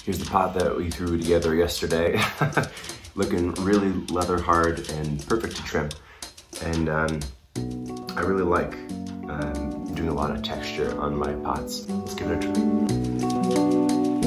Here's the pot that we threw together yesterday. Looking really leather hard and perfect to trim. And I really like doing a lot of texture on my pots. Let's give it a try.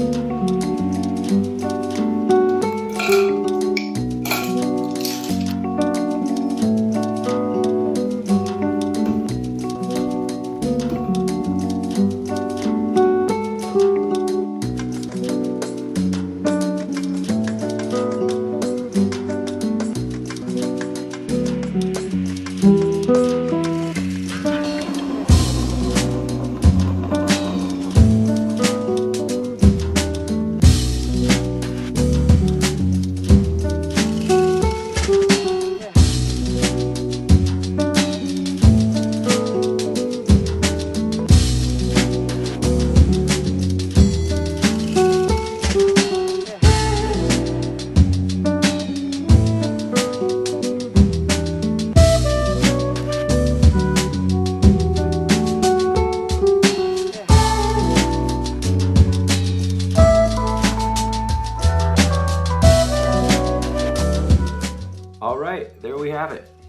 All right, there we have it.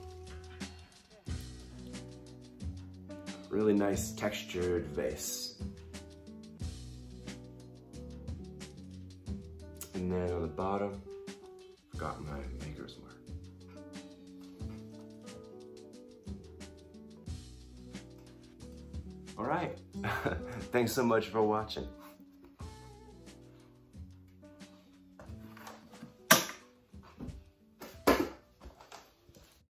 Really nice textured vase. And then on the bottom, got my maker's mark. All right, thanks so much for watching.